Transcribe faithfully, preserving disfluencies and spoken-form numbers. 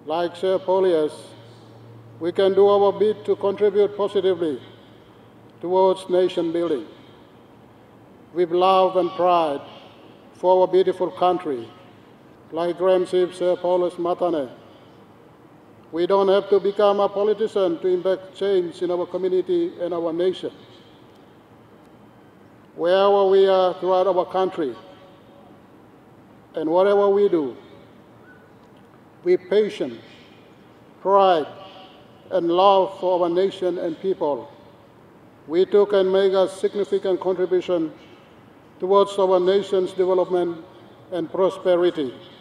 Like Sir Paulias, we can do our bit to contribute positively towards nation building. With love and pride for our beautiful country, like Grand Chief Sir Paulias Matane, we don't have to become a politician to impact change in our community and our nation. Wherever we are throughout our country, and whatever we do, with patience, pride, and love for our nation and people, we too can make a significant contribution towards our nation's development and prosperity.